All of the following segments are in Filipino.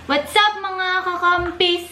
What's up mga kakampis?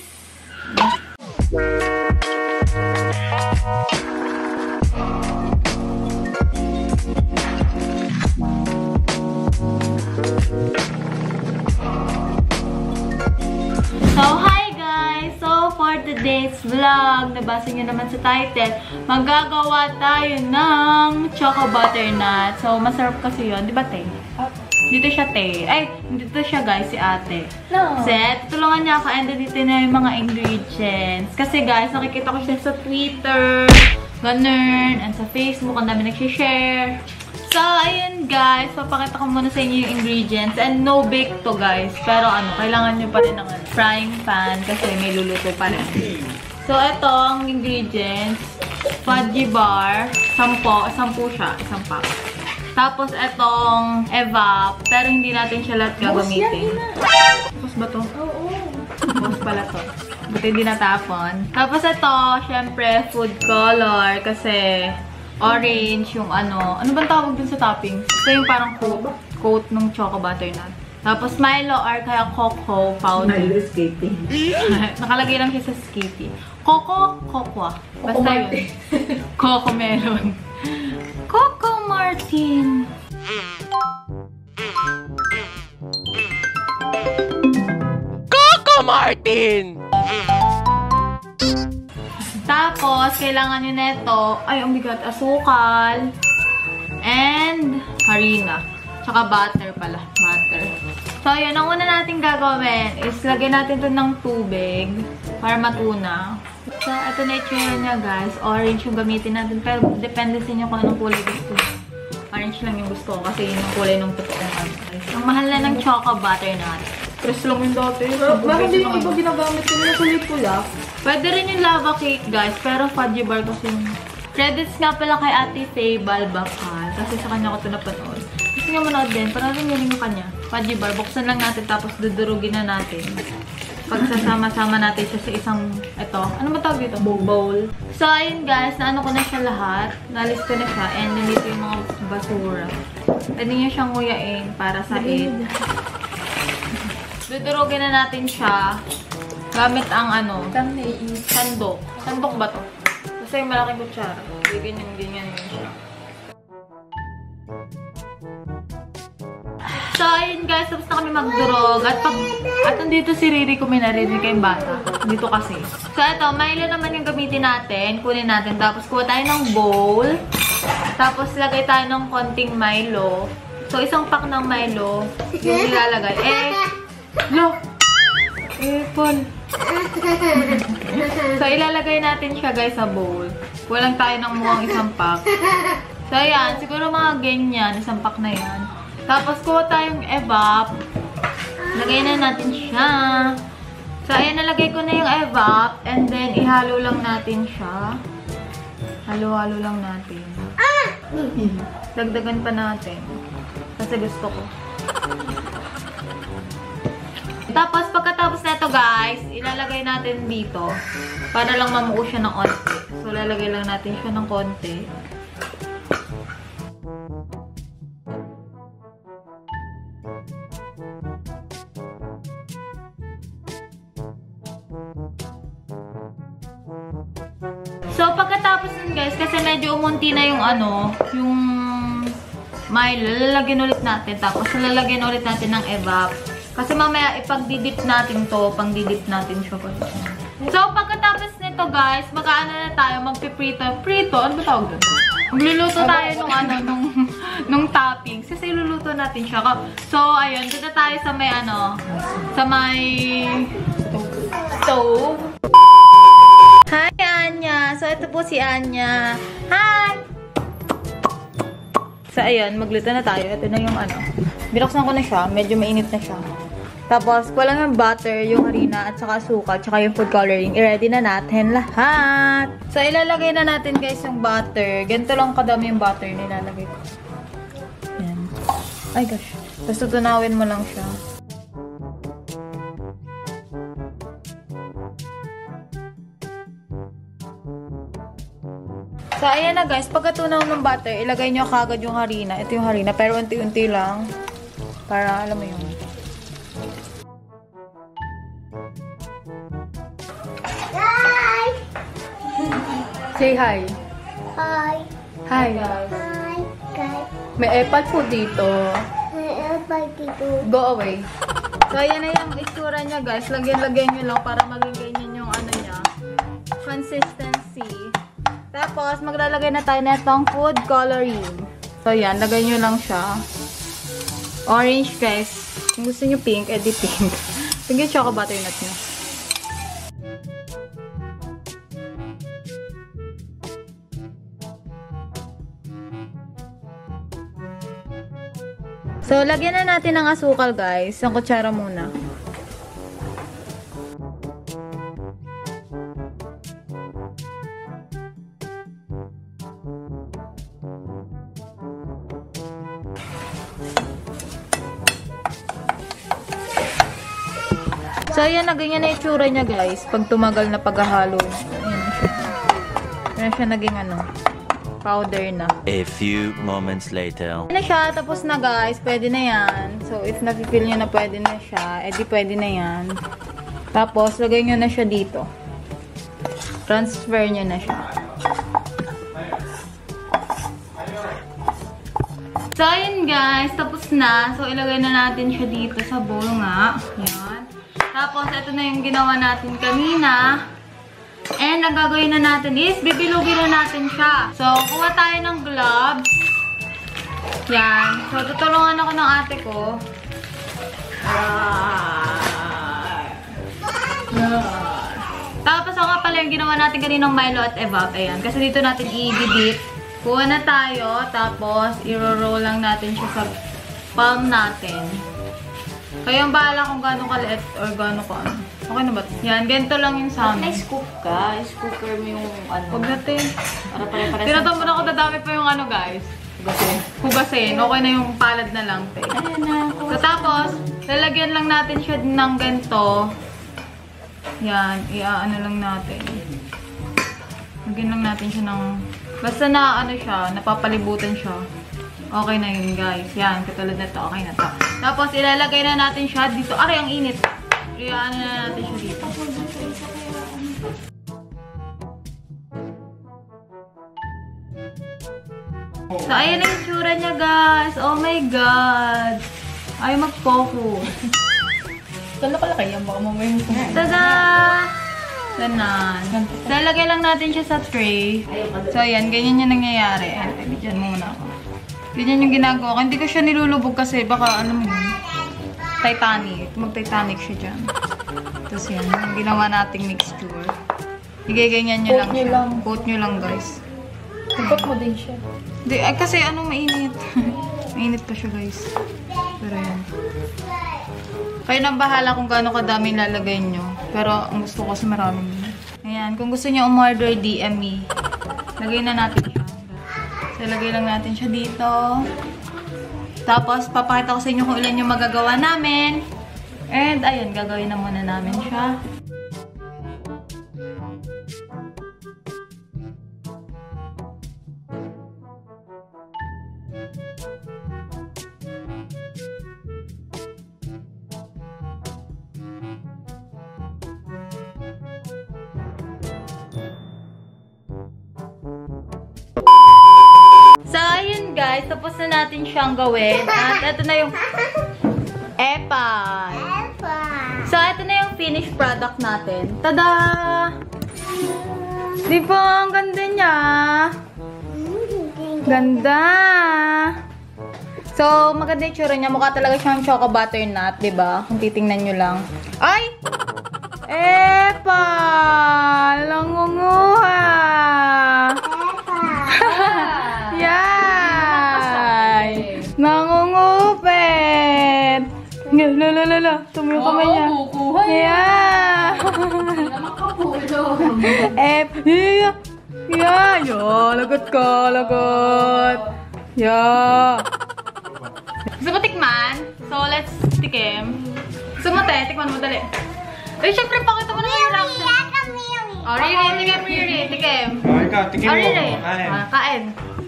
So, hi guys! So, for today's vlog, nabasa nyo naman sa title, magagawa tayo ng choco butternut. So, masarap kasi yun. Di ba, te? Dito siya, te. Ay, dito siya, guys, si ate. No. Set, tulungan niya ako and dito na yung mga ingredients. Kasi, guys, nakikita ko siya sa Twitter, ganun, and sa Facebook, ang dami nagsishare. So, ayun guys, papakita ko muna sa inyo yung ingredients. And no bake to guys. Pero ano, kailangan nyo pa rin ng frying pan kasi may luluto pa rin. So, ito ang ingredients. Fudgy bar. 10 siya. Isang pack. Tapos, itong evap. Pero hindi natin siya lahat gagamitin. Tapos ba to? Oo. Tapos pala to. Buti hindi natapon. Tapos ito, syempre, food color. Kasi orange yung ano. Ano bang tawag dun sa toppings? Ito yung parang coat ng choco butternut. Tapos Milo or kaya cocoa powder. Milo Skippy. Nakalagay lang siya sa Skippy. Cocoa Basta yun. Coco melon. Coco Martin. Coco Martin! Tapos, kailangan nyo neto, ay, ang bigat, asukal, and harina. Tsaka butter pala. Butter. So, yun, ang una natin gagawin is lagyan natin ito ng tubig para matuna. So, ito na itsura niya, guys. Orange yung gamitin natin. Pero, depende sa inyo kung anong kulay gusto. Orange lang yung gusto ko kasi yun yung kulay ng totoong ano. Ang mahal na ng choco butternut. Press lang yung dati. Bakit din yung iba ginagamit ko na kulay pula? Pwede rin yung lava cake, guys. Pero fudgy bar kasi yung... Credits nga pala kay Ate Faye Balbacal. Kasi sa kanya ko ito napanood. Gusto nga manood din. Parang yun yung kanya. Fudgy bar. Buksan lang natin tapos dudurugin na natin. Pagsasama-sama natin siya sa isang... Ito. Ano matawag dito? Bowl. So, ayun guys. Naano ko na siya lahat. Nalis ko na siya. And nandito yung mga basura. Pwede nyo siyang nguyain para sa aid. Dudurugin na natin siya. Gamit ang ano? Sandok. Sandok ba to? Basta yung malaking kutsara. Ganyan yun siya. So, ayun guys. Tapos na kami magdurog. At nandito si Riri kung may narinig kayong bata. Dito kasi. So, ito. Milo naman yung gamitin natin. Kunin natin. Tapos, kuha tayo ng bowl. Tapos, lagay tayo ng konting Milo. So, isang pack ng Milo. Yung nilalagay. Look! Paul. So, ilalagay natin siya guys sa bowl. Walang tayo ng mukhang isang pack. So, ayan. Siguro mga ganyan. Isang pack na yan. Tapos, kuha tayong evap. Lagay na natin siya. So, ayan. Nalagay ko na yung evap. And then, ihalo lang natin siya. Halo-halo lang natin. Dagdagan pa natin. Kasi gusto ko. Tapos, pagkatapos na ito guys, ilalagay natin dito para lang mamuo siya ng konti. So, lalagay lang natin siya ng konti. So, pagkatapos nun guys, kasi medyo umunti na yung ano, yung Milo, lalagyan ulit natin. Tapos, lalagyan ulit natin ng evap. Kasi mamaya ipag-didip natin to, pang-didip natin siya. So, pagkatapos nito guys, mag-ano na tayo, magpiprito. Prito? Ano ba tawag doon? Magluluto tayo nung ano, nung toppings. Kasi iluluto natin siya. So, ayun, dito tayo sa may ano, sa may stove. Hi, Anya! So, ito po si Anya. Hi! So, ayun, magluto na tayo. Ito na yung ano. Binuksan ko na siya. Medyo mainit na siya. Tapos, kulang yung butter, yung harina, at saka suka, at saka yung food coloring. I-ready na natin lahat. So, ilalagay na natin guys yung butter. Ganito lang kadami yung butter na ilalagay ko. Ayan. Ay gosh. Tapos tutunawin mo lang siya. So, ayan na guys. Pagkatunaw ng butter, ilagay nyo kagad yung harina. Ito yung harina, pero unti-unti lang. Para, alam mo yun. Say hi. Hi. Hi. Hi, guys. May apple po dito. Bye dito. Go away. So, ayan na yung itsura niya, guys. Lagyan-lagyan nyo lang para maging ganyan yung ano niya. Consistency. Tapos, maglalagay na tayo na itong food coloring. So, ayan. Lagay nyo lang siya. Orange, guys. Kung gusto nyo pink, edi pink. Tingnan choco butternut nyo. So, lagyan na natin ng asukal, guys. Ang kutsara muna. So, ayan na. Ganyan na itsura niya, guys. Pag tumagal na paghahalo. Ayan na siya. Ayan siya naging ano. Powder na. A few moments later. Pwede na siya. Tapos na, guys. Pwede na yan. So, if nafe-feel nyo na pwede na siya, edi pwede na yan. Tapos, lagay nyo na siya dito. Transfer nyo na siya. So, ayun, guys. Tapos na. So, ilagay na natin siya dito sa bowl nga. Yan. Tapos, ito na yung ginawa natin kanina. And, ang gagawin na natin is, bibilugin na natin siya. So, kuha tayo ng gloves. Yan. So, tutulungan ako ng ate ko. Tapos, ako pala yung ginawa natin kaninang Milo at Evap. Ayan. Kasi dito natin i-dip. Kuha na tayo. Tapos, i-roll lang natin siya sa palm natin. Kayong bahala kung gaano kaliit or gaano ka ano. Okay na ba? Yan, ganito lang yung sa amin. Scoop ka. Scooper mo yung ano. Huwag natin. Para pare-pare. Tinatampan ako, dadami pa yung ano, guys. Hugasin. Okay na yung palad na lang, te. Ayan na. So, tapos, lalagyan lang natin siya ng ganito. Yan, ano lang natin. Lagyan lang natin siya ng... Basta na, ano siya, napapalibutan siya. Okay na yun, guys. Yan, katulad na to. Okay na to. Tapos, ilalagay na natin siya dito. Aray, ang init. Iyan na natin siya dito. So, ayan na yung tsura niya, guys. Oh my God. Ayaw mag-focus. Kala pala kayo. Baka mamaya mo kumain. Tada! Ganon. Lalagay lang natin siya sa tray. So, ayan. Ganyan yung nangyayari. Bigyan muna ako. Ganyan yung ginagawa ko. Hindi ko siya nilulubog kasi baka, ano mo yun, Titanic. Mag-Titanic siya dyan. Tapos yan. Yung ginawa nating mixture. Igaganyan nyo lang siya. Coat nyo lang, guys. Ikot mo din siya. Di, ay, kasi ano, mainit. Mainit pa siya, guys. Pero yan. Kayo nang bahala kung gaano kadami lalagay nyo. Pero ang gusto ko kasi maraming. Ayan. Kung gusto nyo umorder, DM me. Lagay na natin siya. So, lagay lang natin siya dito. Tapos, papakita ko sa inyo kung ilan yung magagawa namin. And, ayun, gagawin na muna namin siya. So, ayun guys, tapos na natin siyang gawin. At ito na yung epal. So, ito na yung finished product natin. Tada! Di ba? Ang ganda niya. Ganda! So, maganda yung tsura niya. Mukha talaga siyang choco butternut, di ba? Kung titingnan nyo lang. Ay! Epal! Langunguha! Yay! Nangungupit! Lala! Tumayo kamay niya. Oo, kukuha Yeah! Yeah! Yeah! Lagot ka! Lagot! Yeah! Gusto mo tikman? So, let's tikim. Gusto mo, te? Tikman mo, dali. Eh, syempre, pakita mo na yung reaction. Oh, Riri, tikim mo, Riri. Tikim. Oh, ikaw, tikim mo. Riri. Kain. Kain.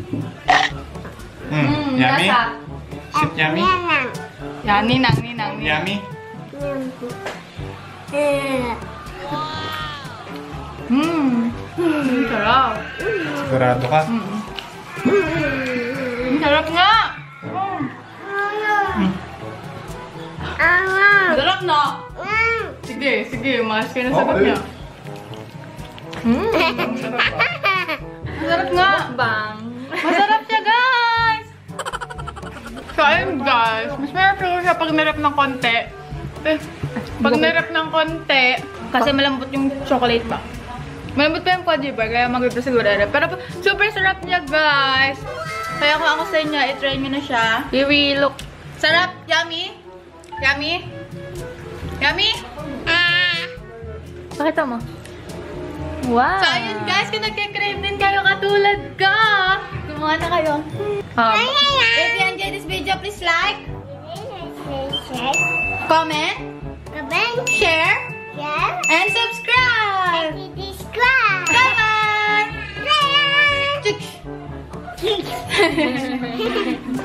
Yummy? Lasa. Is it yummy? Yan, ninang. Yummy? Sarap. Sigurado ka? Ang sarap nga! Sarap na! Sige, sige. Mas kayo na sagot niya. Masarap nga! Bang. Masarap siya, guys! So, ayun, guys. Mas masarap siya pag narap ng konti. Pag narap ng konti, kasi malambot yung chocolate ba? Malambot pa yung fudgy bar, kaya mag-ito sigurado. Pero super sarap niya, guys! Kaya kung ako sa inyo, i-try nyo na siya. Kiwi, look. Sarap! Yummy! Yummy! Yummy! Pakita mo. Wow. So, ayun guys, kung nagka-crave din kayo katulad ka, gumawa na kayo. If you enjoyed this video, please like, comment, share, and subscribe! Bye-bye!